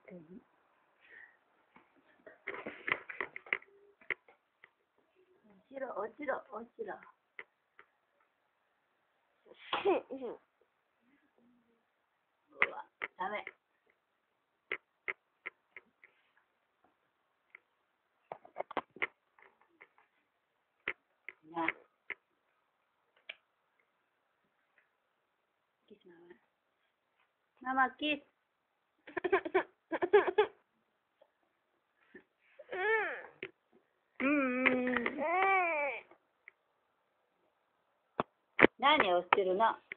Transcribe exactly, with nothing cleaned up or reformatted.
ちろ、落ちろ、落ちろ。うわ、ダメ。な。キスママ。ママキス。うん。何をしてるの？